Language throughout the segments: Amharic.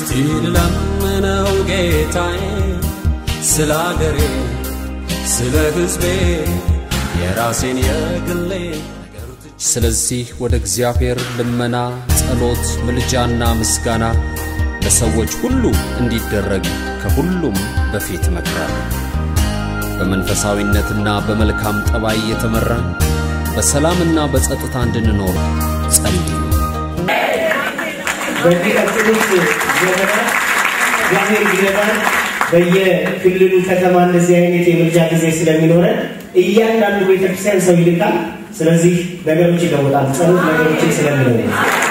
እስቲለምነው ጌታዬ ስለ አገሬ ስለ ሕዝቤ የራሴን የግሌ ስለዚህ ወደ እግዚአብሔር ልመና ጸሎት ምልጃና ምስጋና ለሰዎች ሁሉ እንዲደረግ ከሁሉም በፊት መከራለሁ በመንፈሳዊነትና በመልካም ጠባይ የተመራ በሰላምና በጸጥታ እንድንኖር ጸልዩ በዲካቶሊክ ዘመና እግዚአብሔር ይረዳል በየክልሉ ከተማ እንደዚህ አይነት የምልጃ ጊዜ ስለሚኖር እያንዳንዱ ቤተክርስቲያን ሰው ይልካል ስለዚህ ነገሮች ይለወጣሉ ጸሎት ነገሮችን ስለሚለወጥ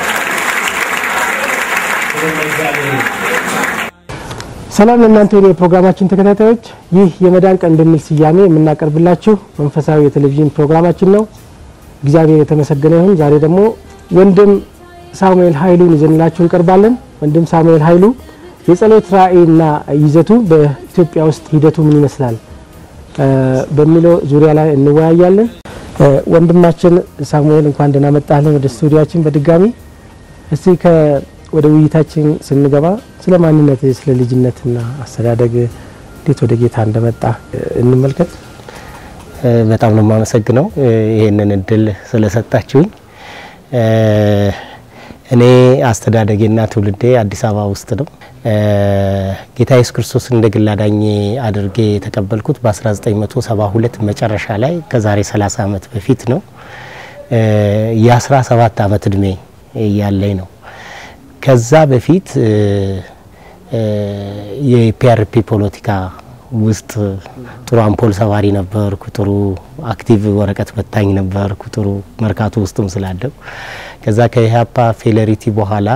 ሰላም ለእናንተ የፕሮግራማችን ተከታታዮች ይህ የመዳን ቀን በሚል ስያሜ የምናቀርብላችሁ መንፈሳዊ የቴሌቪዥን ፕሮግራማችን ነው እግዚአብሔር የተመሰገነ ይሁን ዛሬ ደግሞ ወንድም ሳሙኤል ኃይሉን ይዘንላችሁ እንቀርባለን ወንድም ሳሙኤል ኃይሉ የጸሎት ራእይና ይዘቱ በኢትዮጵያ ውስጥ ሂደቱ ምን ይመስላል በሚለው ዙሪያ ላይ እንወያያለን ወንድማችን ሳሙኤል እንኳን ደህና መጣህ ወደ ስቱዲዮአችን በድጋሚ እስቲ ወደ ውይይታችን ስንገባ ስለ ማንነት ስለ ልጅነትና አስተዳደግ እንዴት ወደ ጌታ እንደመጣ እንመልከት በጣም ነው ማመሰግነው ይሄንን እድል ስለሰጣችሁኝ እኔ አስተዳደጌና ትውልዴ አዲስ አበባ ውስጥ ነው ጌታ ኢየሱስ ክርስቶስ እንደግል አዳኜ አድርጌ ተቀበልኩት በ1972 መጨረሻ ላይ ከዛሬ 30 አመት በፊት ነው የ17 አመት እድሜ ያለኝ ነው ከዛ በፊት የፒአርፒ ፖለቲካ ውስጥ ጥሩ አምፖል ሰባሪ ነበርኩ ጥሩ አክቲቭ ወረቀት በታኝ ነበርኩ ጥሩ መርካቶ ውስጥም ስላደው ከዛ ከኢሃፓ ፌለሪቲ በኋላ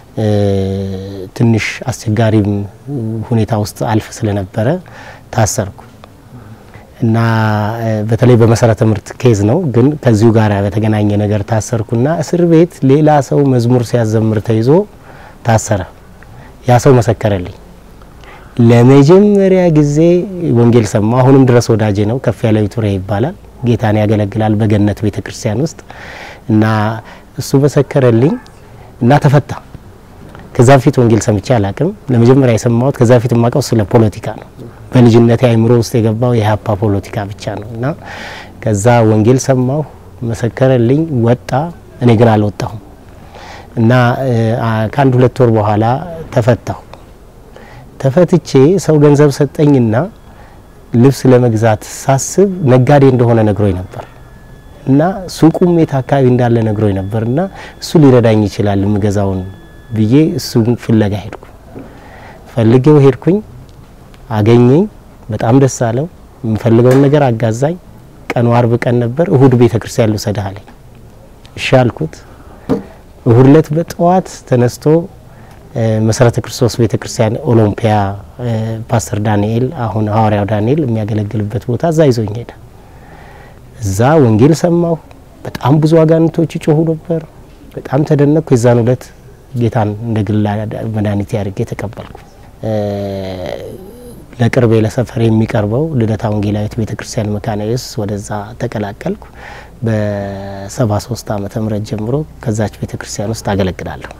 ትንሽ አስቸጋሪም ሁኔታ ውስጥ አልፍ ስለነበረ ታሰርኩ እና በተለይ በመሰረተ ትምህርት ኬዝ ነው ግን ከዚሁ ጋር በተገናኘ ነገር ታሰርኩና እስር ቤት ሌላ ሰው መዝሙር ሲያዘምር ተይዞ ታሰረ ያ ሰው መሰከረልኝ ለመጀመሪያ ጊዜ ወንጌል ሰማ አሁንም ድረስ ወዳጄ ነው ከፍ ያለው ቱሬ ይባላል ጌታን ያገለግላል በገነት ቤተክርስቲያን ውስጥ እና እሱ መሰከረልኝ እና ተፈታ ከዛ ፊት ወንጌል ሰምቼ አላቅም ለመጀመሪያ የሰማሁት ከዛ ፊት ማቀው ስለ ፖለቲካ ነው በልጅነቴ አይምሮ ውስጥ የገባው የሃፓ ፖለቲካ ብቻ ነውና ከዛ ወንጌል ሰማሁ መሰከረልኝ ወጣ እኔ ግን አልወጣሁም እና ካንድ 2 ወር በኋላ ተፈትቼ ሰው ገንዘብ ሰጠኝና ልብስ ለመግዛት ሳስብ ነጋዴ እንደሆነ ነግሮኝ ነበር እና ሱቁም የታካቢ እንዳለ ነግሮኝ ነበርና እሱ ሊረዳኝ ይችላል ምገዛውን ብዬ እሱን ፍለጋ ፈልጌው ሄድኩኝ አገኘኝ በጣም ደስ አለው ምፈልገውን ነገር አጋዛኝ ቀኑ አርብ ቀን ነበር እሁድ ቤተክርስቲያን ልውሰድህ አለኝ እሺ አልኩት እሁድ ዕለት በጠዋት ተነስቶ መሰረተ ክርስቶስ ቤተክርስቲያን ኦሎምፒያ ፓስተር ዳንኤል አሁን ሐዋርያው ዳንኤል የሚያገለግልበት ቦታ እዛ ይዞኝ ሄደ እዛ ወንጌል ሰማሁ በጣም ብዙ አጋንንቶች ይጮሁ ነበር በጣም ተደነቅኩ የዛን ዕለት ጌታን እንደግል መድኃኒት ያርጌ ተቀበልኩ ለቅርቤ ለሰፈር የሚቀርበው ልደታ ወንጌላዊት ቤተክርስቲያን መካነ ኢየሱስ ወደዛ ተቀላቀልኩ በ73 ዓመተ ምህረት ጀምሮ ከዛች ቤተክርስቲያን ውስጥ አገለግላለሁ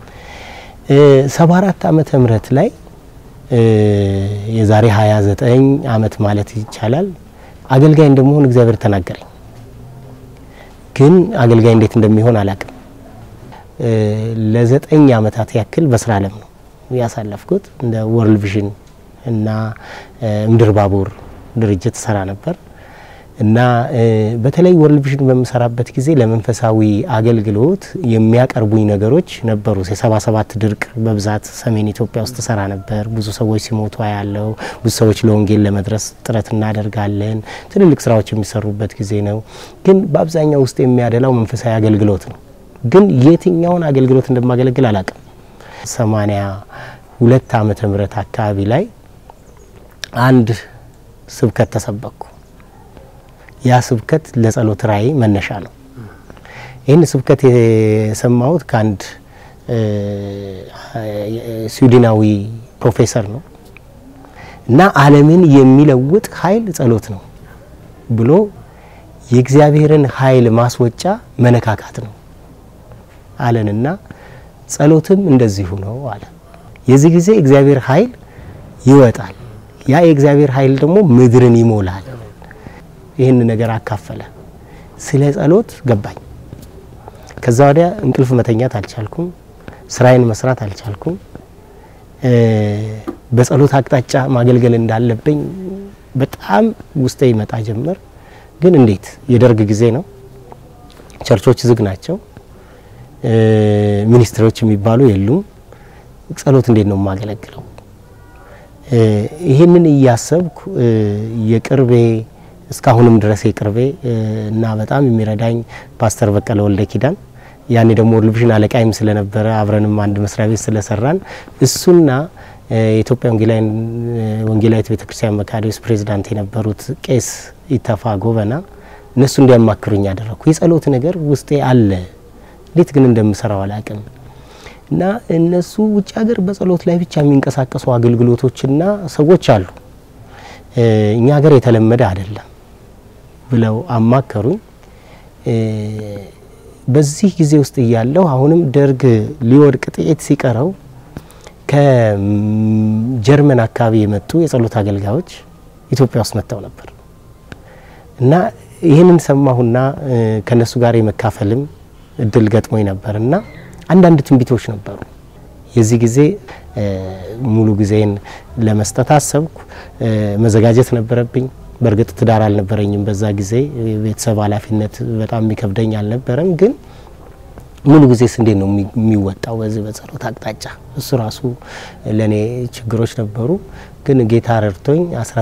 74 ዓመተ ምህረት ላይ የዛሬ 29 ዓመት ማለት ይቻላል አገልጋይ እንደመሆን እግዚአብሔር ተናገረኝ ግን አገልጋይ እንዴት እንደሚሆን አላቅም ለ9 ዓመታት ያክል በስራ ዓለም ነው ያሳለፍኩት እንደ ወርልድ ቪዥን እና ምድር ባቡር ድርጅት ሰራ ነበር እና በተለይ ወርልድ ቪዥን በመሰራበት ጊዜ ለመንፈሳዊ አገልግሎት የሚያቀርቡኝ ነገሮች ነበሩ የ77 ድርቅ በብዛት ሰሜን ኢትዮጵያ ውስጥ ሰራ ነበር ብዙ ሰዎች ሲሞቱ ያለው ብዙ ሰዎች ለወንጌል ለመድረስ ጥረት እናደርጋለን ትልልቅ ስራዎች የሚሰሩበት ጊዜ ነው ግን በአብዛኛው ውስጥ የሚያደላው መንፈሳዊ አገልግሎት ነው ግን የትኛውን አገልግሎት እንደማገለግል አላቀም 82 ዓመተ ምህረት አካባቢ ላይ አንድ ስብከት ተሰበኩ ያ ስብከት ለጸሎት ራእይ መነሻ ነው ይሄን ስብከት የሰማሁት ካንድ ስዊድናዊ ፕሮፌሰር ነው እና ዓለምን የሚለውጥ ኃይል ጸሎት ነው ብሎ የእግዚአብሔርን ኃይል ማስወጫ መነካካት ነው አለንና ጸሎትም እንደዚሁ ነው አለ የዚህ ጊዜ እግዚአብሔር ኃይል ይወጣል። ያ የእግዚአብሔር ኃይል ደግሞ ምድርን ይሞላል። ይሄን ነገር አካፈለ። ስለ ጸሎት ገባኝ። ከዛ ወዲያ እንቅልፍ መተኛት አልቻልኩም። ስራዬን መስራት አልቻልኩም። በጸሎት አቅጣጫ ማገልገል እንዳለብኝ በጣም ውስጤ ይመጣ ጀመር። ግን እንዴት የደርግ ጊዜ ነው። ቸርቾች ዝግ ናቸው። ሚኒስትሮች የሚባሉ የሉም። ጸሎት እንዴት ነው ማገለግለው? ይሄንን እያሰብኩ የቅርቤ እስካሁንም ድረስ የቅርቤ እና በጣም የሚረዳኝ ፓስተር በቀለ ወልደ ኪዳን ያኔ ደግሞ ሪቪዥን አለቃይም ስለነበረ አብረንም አንድ መስሪያ ቤት ስለሰራን እሱና የኢትዮጵያ ወንጌላዊት ቤተክርስቲያን መካሪስ ፕሬዝዳንት የነበሩት ቄስ ኢተፋ ጎበና እነሱ እንዲያማክሩኝ ያደረኩ የጸሎት ነገር ውስጤ አለ እንዴት ግን እንደምሰራው አላቅም እና እነሱ ውጭ ሀገር በጸሎት ላይ ብቻ የሚንቀሳቀሱ አገልግሎቶችና ሰዎች አሉ እኛ ሀገር የተለመደ አይደለም ብለው አማከሩኝ። በዚህ ጊዜ ውስጥ ያለው አሁንም ደርግ ሊወድቅ ጥቂት ሲቀረው ከጀርመን አካባቢ የመጡ የጸሎት አገልጋዮች ኢትዮጵያ ውስጥ መጥተው ነበር እና ይሄንን ሰማሁና ከነሱ ጋር የመካፈልም እድል ገጥሞኝ ነበርና አንዳንድ ትንቢቶች ነበሩ። የዚህ ጊዜ ሙሉ ጊዜን ለመስጠት አሰብኩ። መዘጋጀት ነበረብኝ። በርግጥ ትዳር አልነበረኝም በዛ ጊዜ ቤተሰብ ኃላፊነት በጣም የሚከብደኝ አልነበረም። ግን ሙሉ ጊዜስ እንዴት ነው የሚወጣው በዚህ በጸሎት አቅጣጫ? እሱ ራሱ ለኔ ችግሮች ነበሩ። ግን ጌታ ረድቶኝ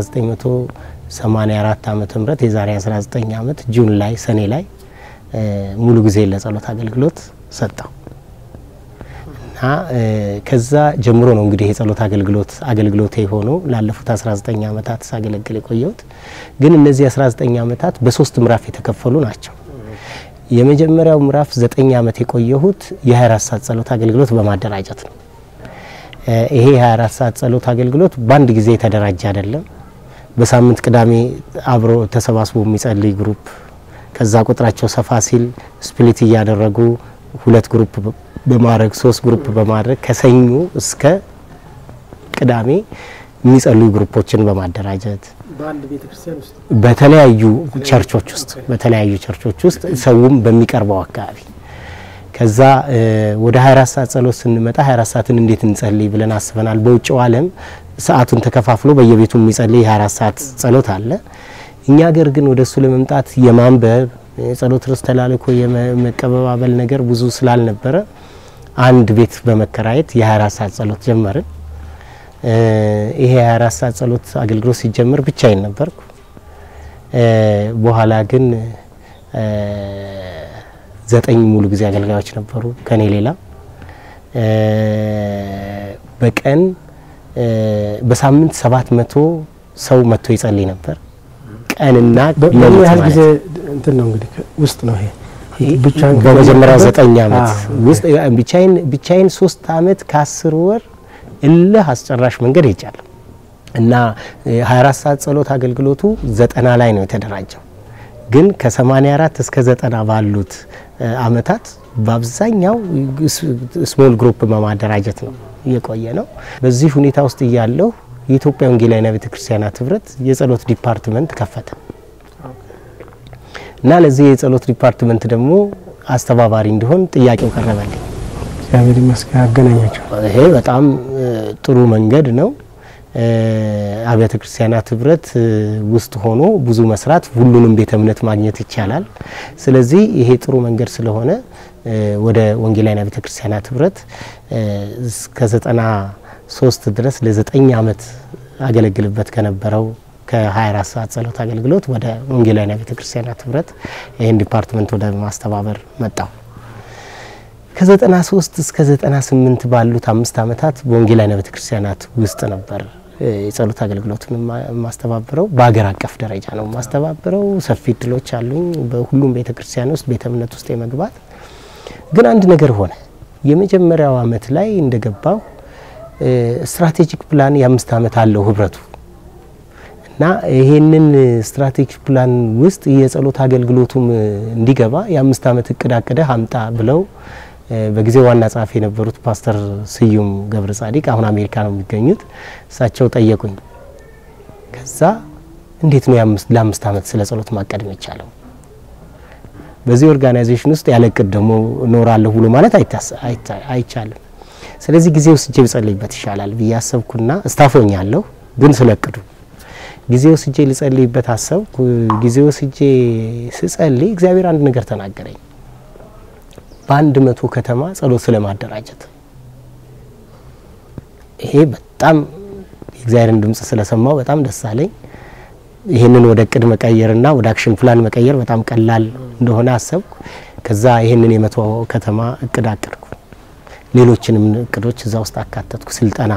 1984 ዓመተ ምህረት የዛሬ 19 ዓመት ጁን ላይ ሰኔ ላይ ሙሉ ጊዜ ለጸሎት አገልግሎት ሰጣው እና ከዛ ጀምሮ ነው እንግዲህ የጸሎት አገልግሎቴ ሆኖ ላለፉት 19 ዓመታት ሳገለግል ቆየሁት። ግን እነዚህ 19 ዓመታት በሶስት ምዕራፍ የተከፈሉ ናቸው። የመጀመሪያው ምዕራፍ 9 ዓመት የቆየሁት የ24 ሰዓት ጸሎት አገልግሎት በማደራጀት ነው። ይሄ 24 ሰዓት ጸሎት አገልግሎት በአንድ ጊዜ የተደራጀ አይደለም። በሳምንት ቅዳሜ አብሮ ተሰባስቦ የሚጸልይ ግሩፕ ከዛ ቁጥራቸው ሰፋ ሲል ስፕሊት እያደረጉ 2 ግሩፕ በማድረግ 3 ግሩፕ በማድረግ ከሰኞ እስከ ቅዳሜ የሚጸልዩ ግሩፖችን በማደራጀት በአንድ ቤተክርስቲያን ውስጥ በተለያዩ ቸርቾች ውስጥ ሰውም በሚቀርበው አካባቢ ከዛ ወደ 24 ሰዓት ጸሎት ስንመጣ 24 ሰዓትን እንዴት እንጸልይ ብለን አስበናል። በውጭው ዓለም ሰዓቱን ተከፋፍሎ በየቤቱ የሚጸልይ 24 ሰዓት ጸሎት አለ። እኛ ሀገር ግን ወደሱ ለመምጣት የማንበብ ጸሎት ርዕስ ተላልኮ የመቀበባበል ነገር ብዙ ስላልነበረ አንድ ቤት በመከራየት የ24 ሰዓት ጸሎት ጀመርን። ይሄ 24 ሰዓት ጸሎት አገልግሎት ሲጀምር ብቻዬን ነበርኩ። በኋላ ግን 9 ሙሉ ጊዜ አገልጋዮች ነበሩ ከኔ ሌላ። በቀን በሳምንት 700 ሰው መጥቶ ይጸልይ ነበር ቀንና ለምን ጊዜ እንትን ነው እንግዲህ ውስጥ ነው ይሄ ብቻን በመጀመሪያው 9 ዓመት ውስጥ ብቻዬን 3 ዓመት ከ10 ወር እልህ አስጨራሽ መንገድ ይቻላል እና 24 ሰዓት ጸሎት አገልግሎቱ 90 ላይ ነው የተደራጀው። ግን ከ84 እስከ 90 ባሉት አመታት በአብዛኛው ስሞል ግሩፕ በማደራጀት ነው የቆየ ነው። በዚህ ሁኔታ ውስጥ ያለው የኢትዮጵያ ወንጌላዊት ቤተክርስቲያናት ህብረት የጸሎት ዲፓርትመንት ከፈተ እና ለዚህ የጸሎት ዲፓርትመንት ደግሞ አስተባባሪ እንዲሆን ጥያቄው ቀረበልኝ። እግዚአብሔር ይመስገን አገናኛቸው። ይሄ በጣም ጥሩ መንገድ ነው። አብያተ ክርስቲያናት ህብረት ውስጥ ሆኖ ብዙ መስራት ሁሉንም ቤተ እምነት ማግኘት ይቻላል። ስለዚህ ይሄ ጥሩ መንገድ ስለሆነ ወደ ወንጌላዊት ቤተክርስቲያናት ህብረት እስከ 93 ድረስ ለ9 ዓመት አገለግልበት ከነበረው ከ24 ሰዓት ጸሎት አገልግሎት ወደ ወንጌላዊት ቤተክርስቲያናት ህብረት ይሄን ዲፓርትመንት ወደ ማስተባበር መጣው። ከ93 እስከ 98 ባሉት 5 ዓመታት በወንጌላዊት ቤተክርስቲያናት ውስጥ ነበር የጸሎት አገልግሎቱን ማስተባበረው። በአገር አቀፍ ደረጃ ነው ማስተባበረው። ሰፊ ድሎች አሉኝ በሁሉም ቤተክርስቲያን ውስጥ ቤተ እምነት ውስጥ የመግባት። ግን አንድ ነገር ሆነ። የመጀመሪያው አመት ላይ እንደገባው ስትራቴጂክ ፕላን የ5 ዓመት አለው ህብረቱ እና ይሄንን ስትራቴጂክ ፕላን ውስጥ የጸሎት አገልግሎቱም እንዲገባ የ5 ዓመት እቅድ አቀደ አምጣ ብለው በጊዜው ዋና ጻፊ የነበሩት ፓስተር ስዩም ገብረ ጻዲቅ አሁን አሜሪካ ነው የሚገኙት እሳቸው ጠየቁኝ ከዛ እንዴት ነው ለአምስት አመት ስለ ጸሎት ማቀድም ይቻላል በዚህ ኦርጋናይዜሽን ውስጥ ያለቅድ ደሞ ኖራለሁ ብሎ ማለት አይቻልም ስለዚህ ጊዜው ስጄ ልጸልይበት ይሻላል በያሰብኩና ስታፎኛለሁ ግን ስለቅዱ ጊዜው ስጄ ልጸልይበት አሰብኩ ጊዜው ስጄ ስጸልይ እግዚአብሔር አንድ ነገር ተናገረኝ በአንድ 100 ከተማ ጸሎት ስለማደራጀት ይሄ በጣም እግዚአብሔርን ድምጽ ስለሰማው በጣም ደስ አለኝ ይሄንን ወደ ቅድ መቀየርና ወደ አክሽን ፕላን መቀየር በጣም ቀላል እንደሆነ አሰብኩ ከዛ ይሄንን የ100 ከተማ እቅድ አቀድኩ ሌሎችንም እቅዶች እዛ ውስጥ አካተትኩ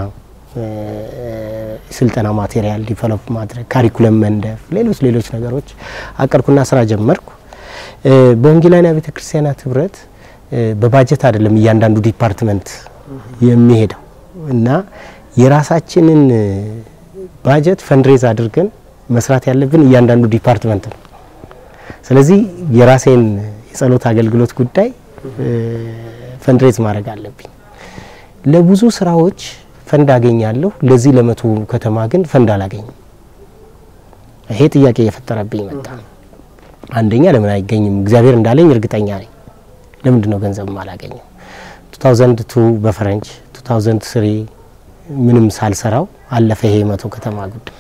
ስልጠና ማቴሪያል ዲቨሎፕ ማድረግ ካሪኩለም መንደፍ ሌሎች ነገሮች አቀድኩና ስራ ጀመርኩ በወንጌላውያን ቤተክርስቲያናት ህብረት በባጀት አይደለም እያንዳንዱ ዲፓርትመንት የሚሄደው እና የራሳችንን ባጀት ፈንድሬዝ አድርገን መስራት ያለብን እያንዳንዱ ዲፓርትመንት ነው ስለዚህ የራሴን የጸሎት አገልግሎት ጉዳይ ፈንድሬዝ ማድረግ አለብኝ ለብዙ ስራዎች ፈንድ አገኛለሁ ለዚህ ለ100 ከተማ ግን ፈንድ አላገኝም ይሄ ጥያቄ የፈጠረብኝ መጣ አንደኛ ለምን አይገኝም እግዚአብሔር እንዳለኝ እርግጠኛ ነኝ ለምንድን ነው ገንዘብ ማላገኘው 2002 በፈረንጅ 2003 ምንም ሳልሰራው አለፈ ይሄ 100 ከተማ ጉዳይ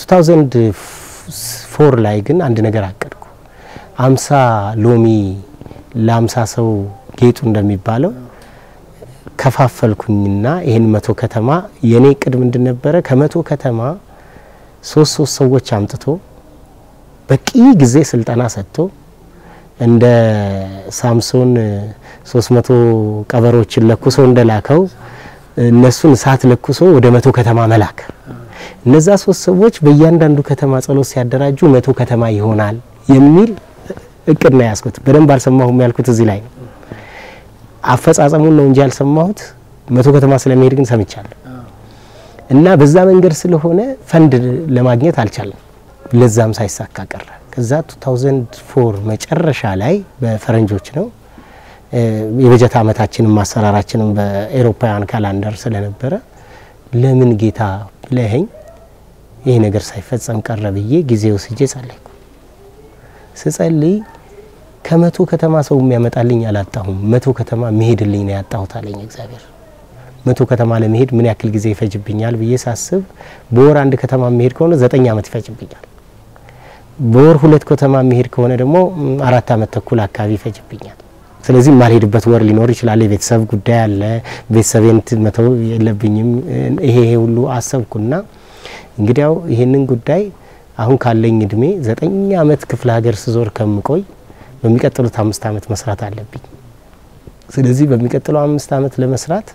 2004 ላይ ግን አንድ ነገር አቀድኩ 50 ሎሚ ለ50 ሰው ጌጡ እንደሚባለው ከፋፈልኩኝና ይሄን 100 ከተማ የኔ ቅድ ምንድን ነበረ ከ100 ከተማ 3 ሰዎች አምጥቶ በቂ ጊዜ ስልጠና ሰጥቶ እንደ ሳምሶን 300 ቀበሮችን ለኩሶ እንደላከው እነሱን ሳት ለኩሶ ወደ 100 ከተማ መላክ እነዛ 3 ሰዎች በእያንዳንዱ ከተማ ጸሎት ሲያደራጁ 100 ከተማ ይሆናል የሚል እቅድ ነው ያስኩት በደንብ አልሰማሁም ያልኩት እዚህ ላይ አፈጻጸሙን ነው እንጂ ያልሰማሁት 100 ከተማ ስለሚሄድ ግን ሰምቻለሁ እና በዛ መንገድ ስለሆነ ፈንድ ለማግኘት አልቻለም ለዛም ሳይሳካ ቀረ ከዛ 2004 መጨረሻ ላይ በፈረንጆች ነው የበጀት አመታችንን ማሰራራችንን በአውሮፓውያን ካላንደር ስለነበረ ለምን ጌታ ለሄኝ ይሄ ነገር ሳይፈጸም ቀረ ብዬ ጊዜው ስጄ ጸለይኩ ስጸልይ ከ100 ከተማ ሰው የሚያመጣልኝ አላጣሁም 100 ከተማ መሄድልኝ ነው ያጣሁት አለኝ እግዚአብሔር 100 ከተማ ለመሄድ ምን ያክል ጊዜ ይፈጅብኛል ብዬ ሳስብ በወር አንድ ከተማ መሄድ ከሆነ 9 አመት ይፈጅብኛል በወር 2 ከተማ መሄድ ከሆነ ደግሞ 4 አመት ተኩል አካባቢ ይፈጅብኛል ስለዚህ ማልሄድበት ወር ሊኖር ይችላል የቤተሰብ ጉዳይ አለ ቤተሰቤን መተው የለብኝም ይሄ ሁሉ አሰብኩና እንግዲያው ይሄንን ጉዳይ አሁን ካለኝ እድሜ 9 አመት ክፍለ ሀገር ስዞር ከምቆይ በሚቀጥሉት 5 አመት መስራት አለብኝ ስለዚህ በሚቀጥለው 5 አመት ለመስራት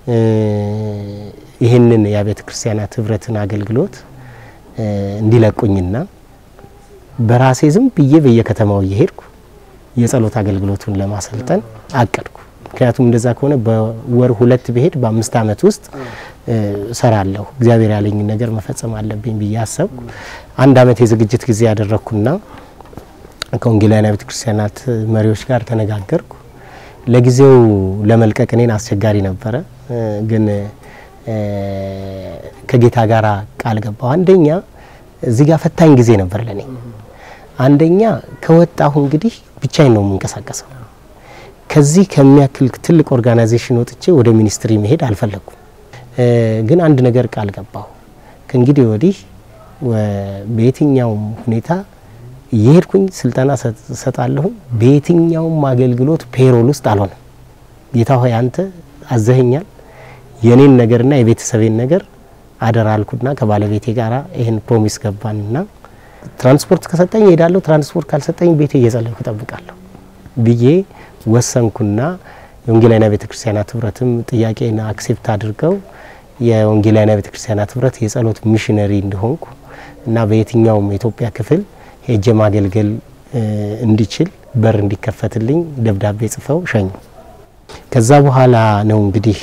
ይሄንን የቤተ ክርስቲያናት ህብረትን አገልግሎት እንዲለቁኝና በራሴ ዝም ብዬ በየከተማው እየሄድኩ የጸሎት አገልግሎቱን ለማሰልጠን አቀድኩ ምክንያቱም እንደዛ ከሆነ በወር 2 በሄድ በ5 አመት ውስጥ ሰራለሁ እግዚአብሔር ያለኝ ነገር መፈጸም አለብኝ ብዬ አሰብኩ አንድ አመት የዝግጅት ጊዜ ያደረኩና ከወንጌላውያን ቤተ ክርስቲያናት መሪዎች ጋር ተነጋገርኩ ለጊዜው ለመልቀቅ እኔን አስቸጋሪ ነበር ግን ከጌታ ጋር ቃል ገባው አንደኛ እዚህ ጋር ፈታኝ ጊዜ ነበር ለኔ አንደኛ ከወጣሁ እንግዲህ ብቻዬን ነው የምንቀሳቀሰው ከዚህ ከሚያክል ትልቅ ኦርጋናይዜሽን ወጥቼ ወደ ሚኒስትሪ መሄድ አልፈለኩም ግን አንድ ነገር ቃል ገባው ከእንግዲህ ወዲህ በየትኛው ሁኔታ የሄድኩኝ ስልጣና ሰጣለሁ በየትኛው አገልግሎት ፔሮል ውስጥ አልሆነም ጌታ ሆይ አንተ አዘኸኛል የኔን ነገርና የቤተሰቤን ነገር አደራልኩና ከባለቤቴ ጋራ ይሄን ፕሮሚስ ገባንና ትራንስፖርት ከሰጠኝ ሄዳለሁ ትራንስፖርት ካልሰጠኝ ቤቴ እየጸለይኩ ተጠብቃለሁ ብዬ ወሰንኩና የወንጌላውያን ቤተክርስቲያናት ህብረትም ጥያቄና አክሴፕት አድርገው የወንጌላውያን ቤተክርስቲያናት ህብረት የጸሎት ሚሽነሪ እንደሆንኩ እና በየትኛው የኢትዮጵያ ክፍል ሄጄ ማገልገል እንዲችል በር እንዲከፈትልኝ ደብዳቤ ጽፈው ሸኙ ከዛ በኋላ ነው እንግዲህ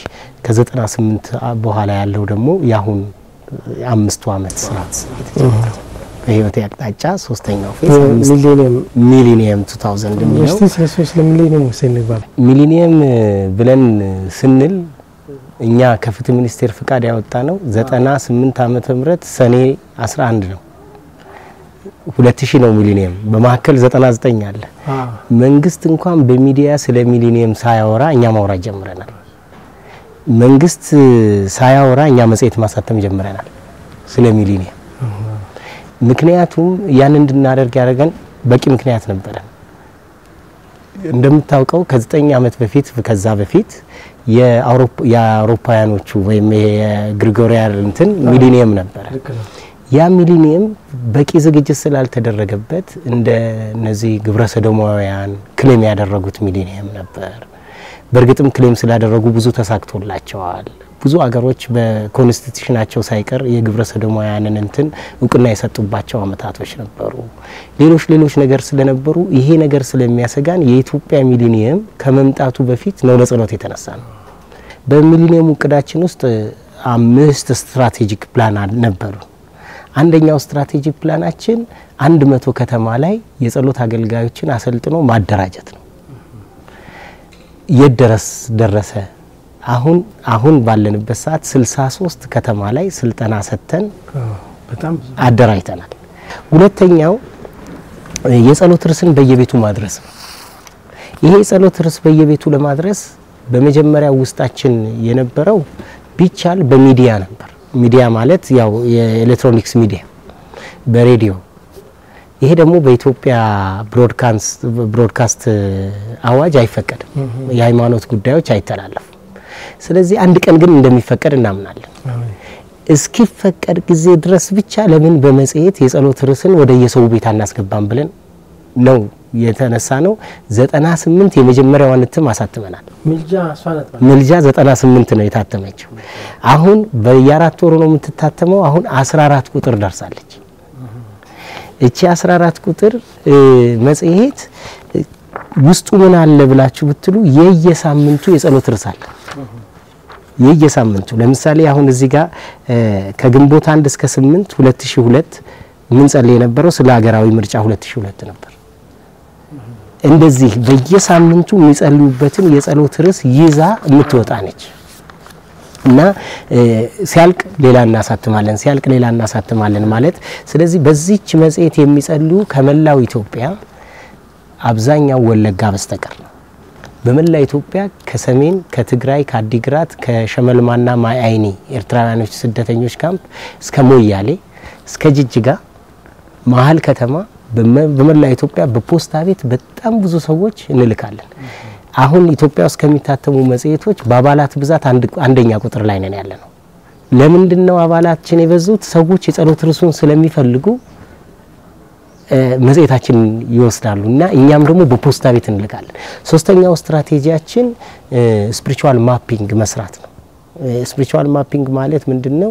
ከ98 በኋላ ያለው ደግሞ ያሁን 5 አመት ስራት የተጀመረው በህይወት ያቅጣጫ ሶስተኛው ፌዝ ሚሊኒየም 2000 ነው እስቲ ስለሶስ ለሚሊኒየም ወሰንባል ሚሊኒየም ብለን ስንል እኛ ከፍትህ ሚኒስቴር ፍቃድ ያወጣ ነው 98 ዓመተ ምህረት ሰኔ 11 ነው 2000 ነው ሚሊኒየም በማከል 99 አለ መንግስት እንኳን በሚዲያ ስለ ሚሊኒየም ሳያወራ እኛ ማውራት ጀምረናል መንግስት ሳያወራ እኛ መጽሔት ማሳተም ጀምረናል ስለ ሚሊኒየም ምክንያቱም ያን እንድናደርግ ያደረገን በቂ ምክንያት ነበር እንደምታውቀው ከ9 ዓመት በፊት ከዛ በፊት የአውሮፓውያኖቹ ወይም የግሪጎሪያን እንትን ሚሊኒየም ነበር ያ ሚሊኒየም በቂ ዝግጅት ስላልተደረገበት እንደ እነዚህ ግብረ ሰዶማውያን ክሌም ያደረጉት ሚሊኒየም ነበር በርግጥም ክሌም ስላደረጉ ብዙ ተሳክቶላቸዋል ብዙ አገሮች በኮንስቲቱሽናቸው ሳይቀር የግብረ ሰዶማውያንን እንትን እውቅና የሰጡባቸው አመታቶች ነበሩ ሌሎች ነገር ስለነበሩ ይሄ ነገር ስለሚያሰጋን የኢትዮጵያ ሚሊኒየም ከመምጣቱ በፊት ነው ለጸሎት የተነሳ ነው በሚሊኒየም እቅዳችን ውስጥ 5 ስትራቴጂክ ፕላን ነበሩ አንደኛው ስትራቴጂክ ፕላናችን 100 ከተማ ላይ የጸሎት አገልጋዮችን አሰልጥኖ ማደራጀት ነው የደረስ ደረሰ አሁን ባለንበት ሰዓት 63 ከተማ ላይ ስልጠና ሰጥተን በጣም አደራጅተናል ሁለተኛው የጸሎት ርስን በየቤቱ ማድረስ ነው ይሄ የጸሎት ርስ በየቤቱ ለማድረስ በመጀመሪያ ውስጣችን የነበረው ቢቻል በሚዲያ ነበር ሚዲያ ማለት ያው የኤሌክትሮኒክስ ሚዲያ በሬዲዮ ይሄ ደግሞ በኢትዮጵያ ብሮድካስት አዋጅ አይፈቀድም የሃይማኖት ጉዳዮች አይተላለፉ ስለዚህ አንድ ቀን ግን እንደሚፈቀድ እናምናለን እስኪፈቀድ ጊዜ ድረስ ብቻ ለምን በመጽሔት የጸሎት ርስን ወደ የሰው ቤት አናስገባም ብለን ነው የተነሳ ነው 98 የመጀመሪያውን እትም አሳትመናል ምልጃ 98 ነው የታተመችው አሁን በየአራት ወሩ ነው የምትታተመው አሁን 14 ቁጥር ደርሳለች እቺ 14 ቁጥር መጽሔት ውስጡ ምን አለ ብላችሁ ብትሉ የየሳምንቱ የጸሎት ርዕስ አለ የየሳምንቱ ለምሳሌ አሁን እዚህ ጋር ከግንቦት 1 እስከ 8 2002 ምን ጸልይ የነበረው ስለ ሀገራዊ ምርጫ 2002 ነበር እንደዚህ በየሳምንቱ የሚጸልዩበትን የጸሎት ርዕስ ይዛ የምትወጣ ነች እና ሲያልቅ ሌላ እናሳትማለን ማለት ስለዚህ በዚህች መጽሔት የሚጸልዩ ከመላው ኢትዮጵያ አብዛኛው ወለጋ በስተቀር በመላው ኢትዮጵያ ከሰሜን ከትግራይ ከአዲግራት ከሸመልማና ማይአይኒ ኤርትራውያኖች ስደተኞች ካምፕ እስከ ሞያሌ እስከ ጅጅጋ መሃል ከተማ በመላው ኢትዮጵያ በፖስታ ቤት በጣም ብዙ ሰዎች እንልካለን አሁን ኢትዮጵያ ውስጥ ከሚታተሙ መጽሔቶች በአባላት ብዛት አንደኛ ቁጥር ላይ ነን ያለነው ለምንድነው አባላችን የበዙት ሰዎች የጸሎት ርዕሱን ስለሚፈልጉ መጽሔታችን ይወስዳሉና እኛም ደግሞ በፖስታ ቤት እንልካለን ሶስተኛው ስትራቴጂያችን ስፒሪቹዋል ማፒንግ መስራት ነው ስፒሪቹዋል ማፒንግ ማለት ምንድነው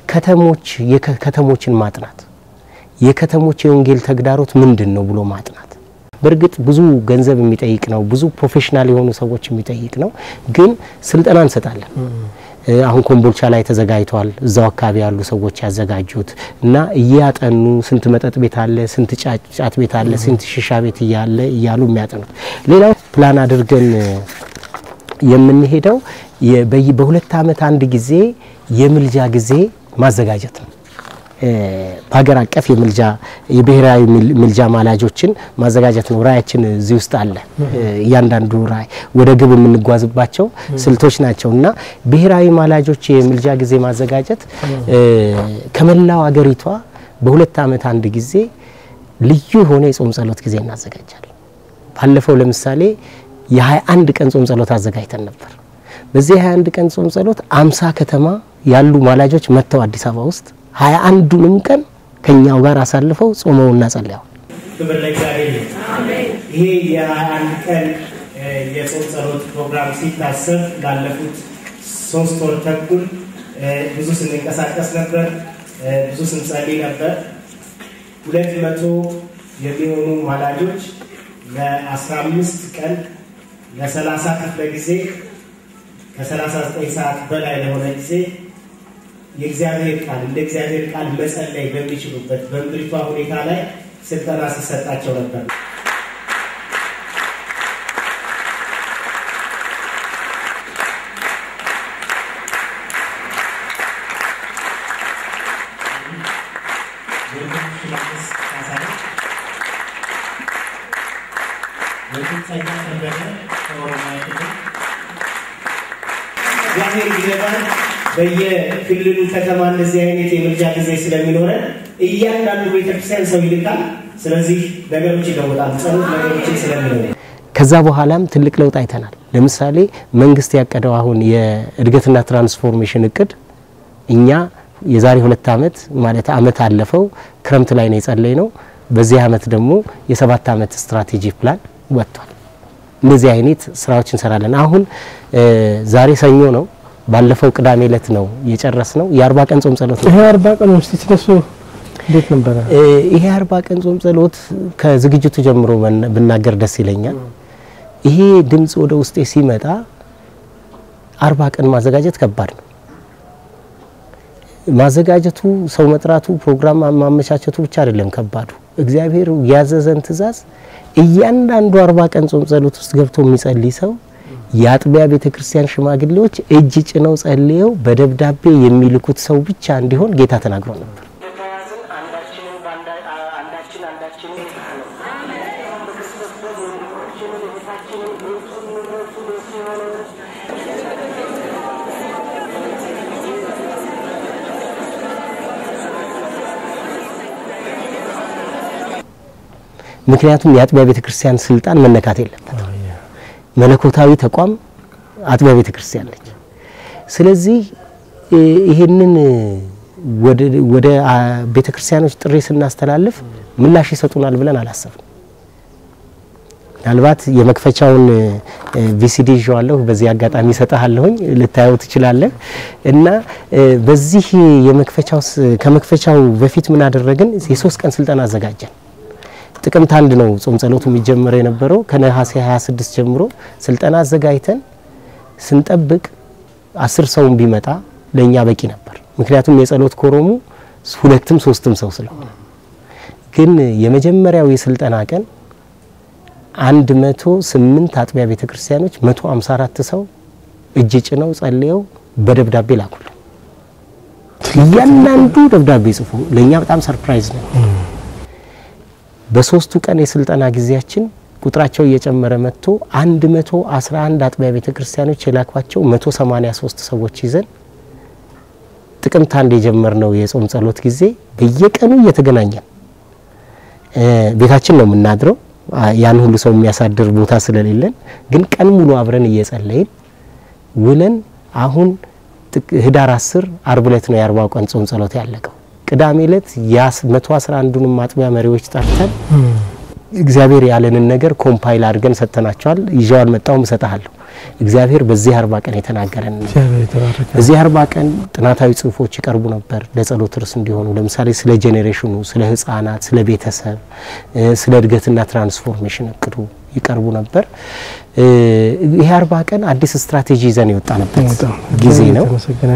ከተሞችን ማጥናት የከተሞች የወንጌል ተግዳሮት ምንድነው ብሎ ማጥናት በርግጥ ብዙ ገንዘብ የሚጠይቅ ነው ብዙ ፕሮፌሽናል የሆኑ ሰዎች የሚጠይቅ ነው ግን ስልጠና እንሰጣለን አሁን ኮምቦልቻ ላይ ተዘጋጅቷል እዛው አካባቢ ያሉ ሰዎች ያዘጋጁት እና እያጠኑ ስንት መጠጥ ቤት አለ ስንት ጫት ቤት አለ ስንት ሽሻ ቤት እያሉ የሚያጠኑት ሌላው ፕላን አድርገን የምንሄደው በሁለት አመት አንድ ጊዜ የምልጃ ጊዜ ማዘጋጀት ነው በአገር አቀፍ የብሔራዊ ምልጃ ማላጆችን ማዘጋጀት ነው ራያችን እዚህ ውስጥ አለ ያንዳንዱ ራይ ወደ ግብ የምንጓዝባቸው ስልቶች ናቸውና ብሔራዊ ማላጆች የምልጃ ጊዜ ማዘጋጀት ከመላው አገሪቷ በሁለት አመት አንድ ጊዜ ልዩ ሆነ የጾም ጸሎት ጊዜ እናዘጋጃለን ባለፈው ለምሳሌ የ21 ቀን ጾም ጸሎት አዘጋጅተን ነበር በዚህ 21 ቀን ጾም ጸሎት 50 ከተማ ያሉ ማላጆች መተው አዲስ አበባ ውስጥ 21ዱንም ቀን ከኛው ጋር አሳልፈው ጾመውና ጸልየው ክብር ለእግዚአብሔር አሜን ይሄ የ21 ቀን የጾም ጸሎት ፕሮግራም ሲታሰብ ላለፉት 3 ወር ተኩል ብዙ ስንንቀሳቀስ ነበር ብዙ ስንጸልይ ነበር 200 የሚሆኑ ማላጆች ለ15 ቀን ለ30 ክፍለ ጊዜ ከ39 ሰዓት በላይ ለሆነ ጊዜ የእግዚአብሔር ቃል እንደ እግዚአብሔር ቃል መጸለይ በሚችሉበት በምድሪቷ ሁኔታ ላይ ስልጠና ሲሰጣቸው ነበር። እግዚአብሔር ይረዳል። በየክልሉ ከተማ እንደዚህ አይነት የምርጫ ጊዜ ስለሚኖረን እያንዳንዱ ቤተክርስቲያን ሰው ይልካል። ስለዚህ ነገሮች ይለወጣሉ። ጸሎት ነገሮችን ስለሚለወጥ ከዛ በኋላም ትልቅ ለውጥ አይተናል። ለምሳሌ መንግስት ያቀደው አሁን የእድገትና ትራንስፎርሜሽን እቅድ እኛ የዛሬ 2 አመት ማለት አመት አለፈው ክረምት ላይ ነው የጸለይነው። በዚህ አመት ደግሞ የ7 አመት ስትራቴጂ ፕላን ወጥቷል። እንደዚህ አይነት ስራዎች እንሰራለን። አሁን ዛሬ ሰኞ ነው። ባለፈው ቅዳሜ ዕለት ነው የጨረስነው የ40 ቀን ጾም ጸሎት ነው። ይሄ 40 ቀን ውስጥ ስለሱ እንዴት ነበር? ይሄ 40 ቀን ጾም ጸሎት ከዝግጅቱ ጀምሮ ብናገር ደስ ይለኛል። ይሄ ድምጽ ወደ ውስጤ ሲመጣ 40 ቀን ማዘጋጀት ከባድ ነው። ማዘጋጀቱ ሰው መጥራቱ ፕሮግራም ማመቻቸቱ ብቻ አይደለም ከባዱ። እግዚአብሔር ያዘዘን ትእዛዝ እያንዳንዱ 40 ቀን ጾም ጸሎት ውስጥ ገብቶ የሚጸልይ ሰው የአጥቢያ ቤተክርስቲያን ሽማግሌዎች እጅ ጭነው ጸልየው በደብዳቤ የሚልኩት ሰው ብቻ እንዲሆን ጌታ ተናግሮ ነበር። ምክንያቱም የአጥቢያ ቤተክርስቲያን ስልጣን መነካት የለበትም። መለኮታዊ ተቋም አጥቢያ ቤተክርስቲያን ነች። ስለዚህ ይሄንን ወደ ቤተክርስቲያኖች ጥሪ ስናስተላልፍ ምላሽ ይሰጡናል ብለን አላሰብንም። ምናልባት የመክፈቻውን ቪሲዲ ይዤዋለሁ በዚህ አጋጣሚ ሰጣለሁኝ ልታዩት ትችላለህ። እና በዚህ ከመክፈቻው በፊት ምን አደረግን? የ3 ቀን ስልጠና አዘጋጀን። ጥቅምት 1 ነው ጾም ጸሎቱ የሚጀምረው የነበረው። ከነሐሴ 26 ጀምሮ ስልጠና አዘጋጅተን ስንጠብቅ 10 ሰው ቢመጣ ለኛ በቂ ነበር። ምክንያቱም የጸሎት ኮሮሙ 2ም 3ም ሰው ስለሆነ። ግን የመጀመሪያው የስልጠና ቀን 108 አጥቢያ ቤተክርስቲያኖች 154 ሰው እጅ ጭነው ጸልየው በደብዳቤ ላኩልን። ያንዳንዱ ደብዳቤ ጽፎ ለኛ በጣም ሰርፕራይዝ ነው። በ3ቱ ቀን የስልጠና ጊዜያችን ቁጥራቸው እየጨመረ መጥቶ 111 አጥቢያ ቤተክርስቲያኖች የላኳቸው 183 ሰዎች ይዘን ጥቅምት 1 የጀመርነው የጾም ጸሎት ጊዜ በየቀኑ እየተገናኘን ቤታችን ነው የምናድረው። ያን ሁሉ ሰው የሚያሳድር ቦታ ስለሌለን ግን ቀን ሙሉ አብረን እየጸለይን ውለን አሁን ህዳር 10 አርብ ዕለት ነው የ40 ቀን ጾም ጸሎት ያለቀው። ቅዳሜ ዕለት የ111ዱንም አጥቢያ መሪዎች ጠርተን እግዚአብሔር ያለንን ነገር ኮምፓይል አድርገን ሰጥተናቸዋል። ይዣዋል መጣው መሰጣለሁ። እግዚአብሔር በዚህ 40 ቀን የተናገረን በዚህ 40 ቀን ጥናታዊ ጽሁፎች ይቀርቡ ነበር ለጸሎት ርዕስ እንዲሆኑ። ለምሳሌ ስለ ጄኔሬሽኑ፣ ስለ ህፃናት፣ ስለ ቤተሰብ፣ ስለ እድገትና ትራንስፎርሜሽን እቅዱ ይቀርቡ ነበር። ይሄ 40 ቀን አዲስ ስትራቴጂ ይዘን የወጣንበት ጊዜ ነው።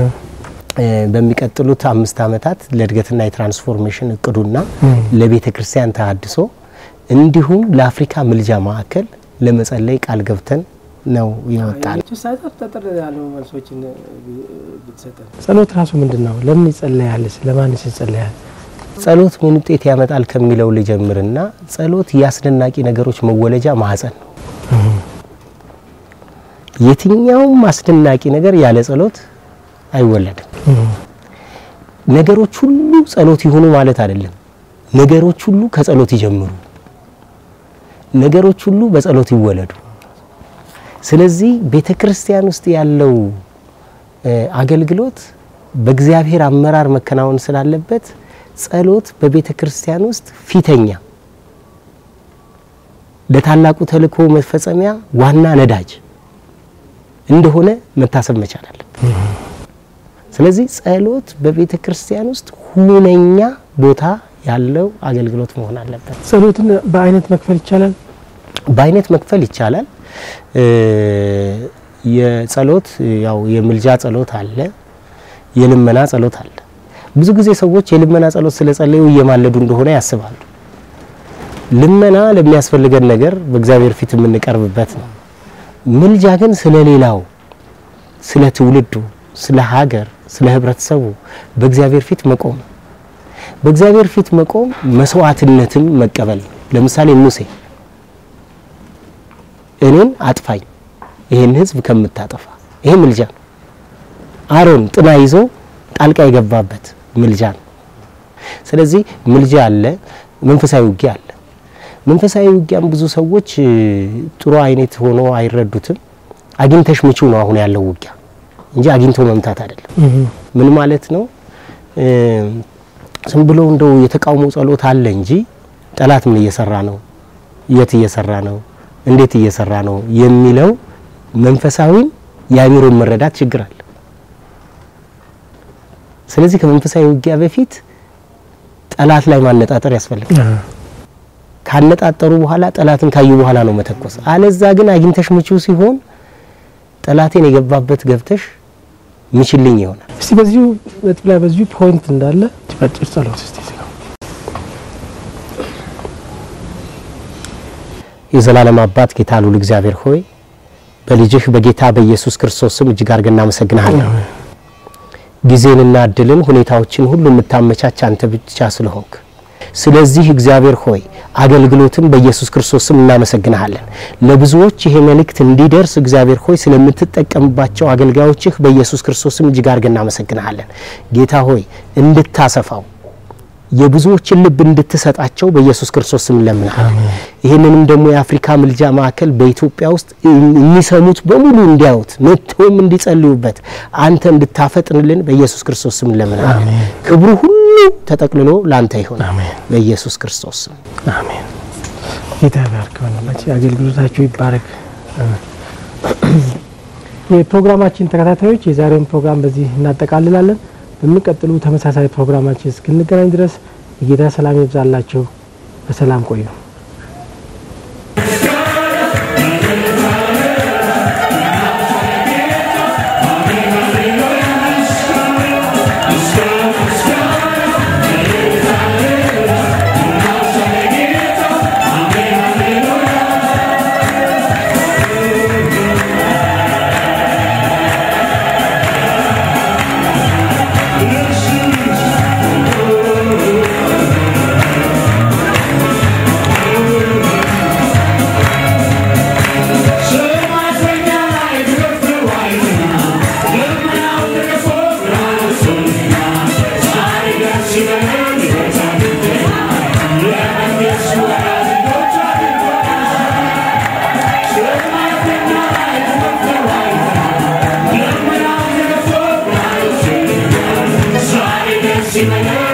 በሚቀጥሉት 5 አመታት ለእድገትና የትራንስፎርሜሽን እቅዱና ለቤተክርስቲያን ተሐድሶ እንዲሁም ለአፍሪካ ምልጃ ማዕከል ለመጸለይ ቃል ገብተን ነው የወጣነው። ጸሎት ራሱ ምንድነው? ለምን ይጸለያልስ? ለማንስ ይጸለያል? ጸሎት ምን ውጤት ያመጣል ከሚለው ልጀምርና ጸሎት ያስደናቂ ነገሮች መወለጃ ማህፀን ነው። የትኛውም አስደናቂ ነገር ያለ ጸሎት አይወለድም። ነገሮች ሁሉ ጸሎት ይሁኑ ማለት አይደለም። ነገሮች ሁሉ ከጸሎት ይጀምሩ። ነገሮች ሁሉ በጸሎት ይወለዱ። ስለዚህ ቤተክርስቲያን ውስጥ ያለው አገልግሎት በእግዚአብሔር አመራር መከናወን ስላለበት ጸሎት በቤተክርስቲያን ውስጥ ፊተኛ ለታላቁ ተልእኮ መፈጸሚያ ዋና ነዳጅ እንደሆነ መታሰብ መቻል አለበት። ስለዚህ ጸሎት በቤተክርስቲያን ውስጥ ሁነኛ ቦታ ያለው አገልግሎት መሆን አለበት። ጸሎትን በአይነት መክፈል ይቻላል? በአይነት መክፈል ይቻላል። የጸሎት ያው የምልጃ ጸሎት አለ፣ የልመና ጸሎት አለ። ብዙ ጊዜ ሰዎች የልመና ጸሎት ስለጸለዩ እየማለዱ እንደሆነ ያስባሉ። ልመና ለሚያስፈልገን ነገር በእግዚአብሔር ፊት የምንቀርብበት ነው። ምልጃ ግን ስለሌላው፣ ስለ ትውልዱ፣ ስለ ሀገር፣ ስለ ህብረተሰቡ በእግዚአብሔር ፊት መቆም። በእግዚአብሔር ፊት መቆም መስዋዕትነትም መቀበል። ለምሳሌ ሙሴ እኔን አጥፋኝ ይሄን ህዝብ ከምታጠፋ፣ ይሄ ምልጃ ነው። አሮን ጥና ይዞ ጣልቃ የገባበት ምልጃ ነው። ስለዚህ ምልጃ አለ፣ መንፈሳዊ ውጊያ አለ። መንፈሳዊ ውጊያም ብዙ ሰዎች ጥሩ አይነት ሆኖ አይረዱትም። አግኝተሽ ምቹ ነው አሁን ያለው ውጊያ እንጂ አግኝቶ መምታት አይደለም። ምን ማለት ነው? ዝም ብሎ እንደው የተቃውሞ ጸሎት አለ እንጂ ጠላት ምን እየሰራ ነው፣ የት እየሰራ ነው፣ እንዴት እየሰራ ነው የሚለው መንፈሳዊ ያሚሮ መረዳት ችግር አለ። ስለዚህ ከመንፈሳዊ ውጊያ በፊት ጠላት ላይ ማነጣጠር ያስፈልጋል። ካነጣጠሩ በኋላ ጠላትን ካዩ በኋላ ነው መተኮስ። አለዛ ግን አግኝተሽ ምቹ ሲሆን ጠላቴን የገባበት ገብተሽ ምችልኝ ይሆናል። እስቲ በዚሁ ነጥብ ላይ በዚሁ ፖይንት እንዳለ ትፈጭር ጸሎት እስቲ ነው። የዘላለም አባት ጌታ ልዑል እግዚአብሔር ሆይ በልጅህ በጌታ በኢየሱስ ክርስቶስ ስም እጅግ አድርገን እናመሰግናለን። ጊዜንና እድልን ሁኔታዎችን ሁሉ የምታመቻች አንተ ብቻ ስለሆንክ ስለዚህ እግዚአብሔር ሆይ አገልግሎትን በኢየሱስ ክርስቶስ ስም እናመሰግናለን። ለብዙዎች ይሄ መልእክት እንዲደርስ እግዚአብሔር ሆይ ስለምትጠቀምባቸው አገልጋዮችህ በኢየሱስ ክርስቶስ ስም እጅግ አድርገን እናመሰግናለን። ጌታ ሆይ እንድታሰፋው የብዙዎችን ልብ እንድትሰጣቸው በኢየሱስ ክርስቶስ ስም ለምናለን። ይሄንንም ደግሞ የአፍሪካ ምልጃ ማዕከል በኢትዮጵያ ውስጥ የሚሰሙት በሙሉ እንዲያዩት መጥተውም እንዲጸልዩበት አንተ እንድታፈጥንልን በኢየሱስ ክርስቶስ ስም ለምናለን። ክብሩ ሁሉ ተጠቅልሎ ላንተ ይሁን በኢየሱስ ክርስቶስ ስም አሜን። ጌታ ይባርክህ። አገልግሎታችሁ ይባረክ። የፕሮግራማችን ተከታታዮች የዛሬውን ፕሮግራም በዚህ እናጠቃልላለን። በሚቀጥሉ ተመሳሳይ ፕሮግራማችን እስክንገናኝ ድረስ የጌታ ሰላም ይብዛላችሁ። በሰላም ቆዩ። See my